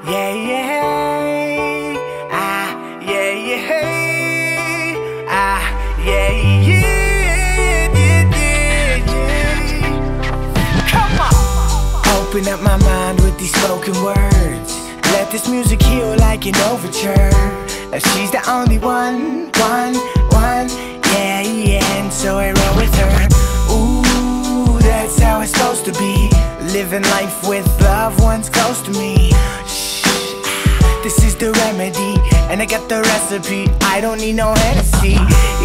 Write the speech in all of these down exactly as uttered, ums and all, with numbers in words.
yeah, yeah, ah, yeah, yeah, ah, yeah, yeah, yeah, yeah, yeah. Come on. Open up my mind with these spoken words. Let this music heal like an overture. If she's the only one, one, one, yeah, yeah, and so I roll with her. Ooh, that's how it's supposed to be. Living life with loved ones close to me. Shh, this is the remedy, and I got the recipe. I don't need no Hennessy.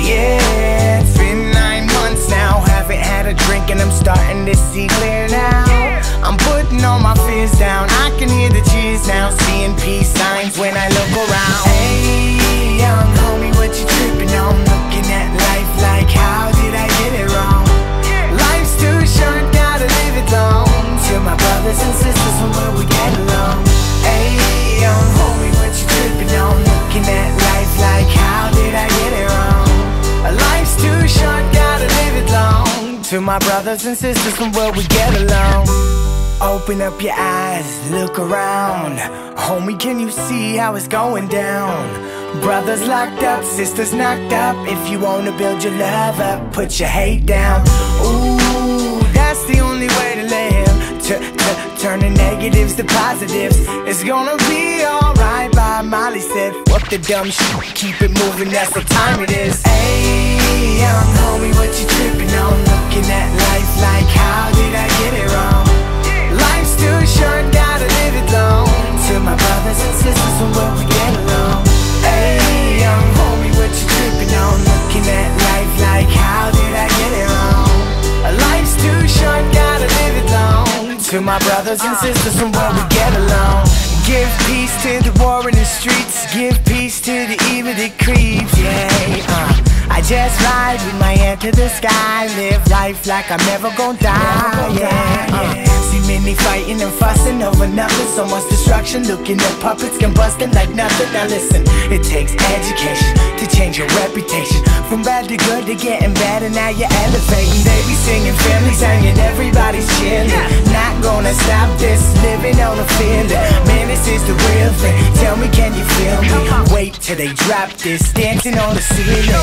Yeah, it's been nine months now, haven't had a drink, and I'm starting to see clear now. I'm putting all my fears down, I can hear the cheers now, seeing peace signs when I look around. Hey, young homie, what you tripping on? Looking at life like, how did I get it wrong? Life's too short, gotta live it long. To my brothers and sisters from where we get along. Hey, young homie, what you tripping on? Looking at life like, how did I get it wrong? Life's too short, gotta live it long. To my brothers and sisters from where we get along. Open up your eyes, look around. Homie, can you see how it's going down? Brothers locked up, sisters knocked up. If you wanna build your love up, put your hate down. Ooh, that's the only way to live. T -t Turn the negatives to positives. It's gonna be alright by Molly said. What the dumb shit, keep it moving, that's what time it is. Hey, young homie, what you tripping on? Looking at life like, how did I get it wrong? Life's too short, gotta live it long. To my brothers and sisters from where we get along. Hey, young homie, what you tripping on? Looking at life like, how did I get it wrong? Life's too short, gotta live it long. To my brothers and sisters from where we get along. Give peace to the war in the streets. Give peace to the evil that creeps, yeah, uh. I just ride with my hand to the sky. Live life like I'm never gonna die, yeah, uh. See many fighting and fussing over nothing. So much destruction, looking at puppets combusting like nothing. Now listen, it takes education to change your reputation. From bad to good to getting better, now you're elevating. They be singing, families hanging, everybody's chilling. Not gonna stop this, living on a feeling. Man, this is the real thing, tell me, can you feel me? Wait till they drop this, dancing on the ceiling.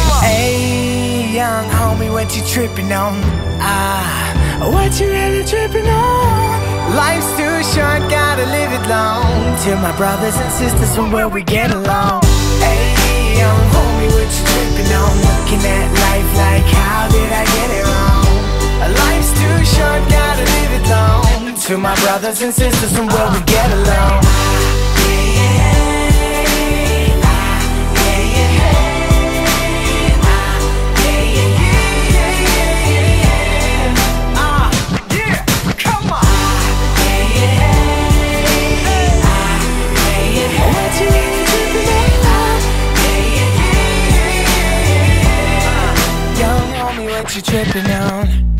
Hey, young homie, what you tripping on? Ah, what you really tripping on? Life's too short, gotta live it long. To my brothers and sisters from where we get along. Hey, young homie, what you tripping on? Looking at life like, how did I get it wrong? Life's too short, gotta live it long. To my brothers and sisters from where we get along. What you tripping on?